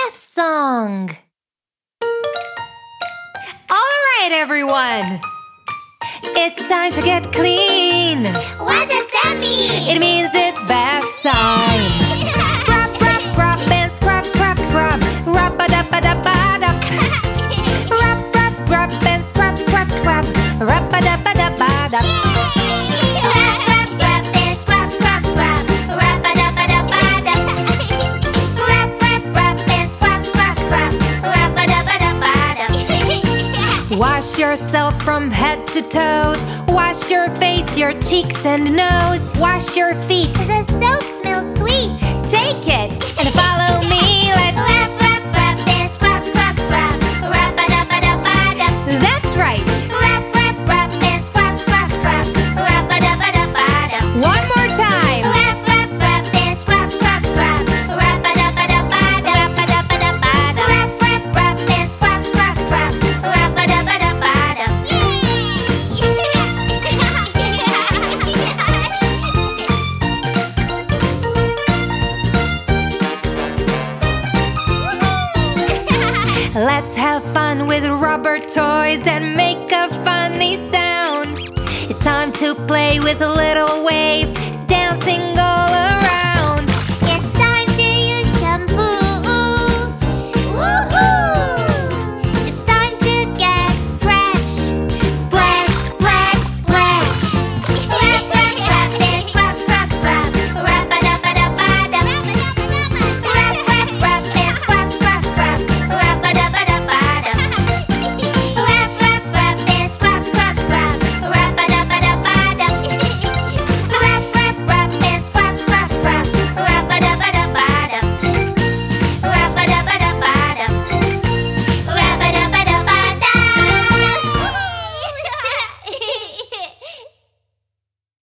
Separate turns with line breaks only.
bath song. All right, everyone. It's time to get clean.
What does that mean?
It means it's bath time. Rub, rub, rub and scrub, scrub, scrub. Rub-a-dub-a-dub-a-dub. Rub, rub, rub and scrub, scrub, scrub. Rub-a-dub-a-dub-a-dub.
Rub, rub, rub and scrub, scrub, scrub. Rub-a-dub-a-dub-a-dub. Rub, rub, rub and scrub, scrub, scrub. Rub-a-dub-a-dub-a-dub.
Wash yourself from head to toes. Wash your face, your cheeks and nose. Wash your feet.
The soap smells sweet.
Take it and follow me. Let's
Rub, rub, rub and scrub, scrub, scrub. Rub-a-dub-a-dub-a-dub.
That's right.
Rub, rub, rub and scrub, scrub, scrub. Rub-a-dub-a-dub-a-dub.
One more time.
Rub, rub, rub and scrub, scrub, scrub. Rub-a-dub-a-dub-a-dub. Rub-a-dub-a-dub-a-dub. Rub, rub, rub and scrub, scrub, scrub. Rub-a-dub-a-dub-a-dub.
Let's have fun with rubber toys and make a funny sound. It's time to play with little waves, dancing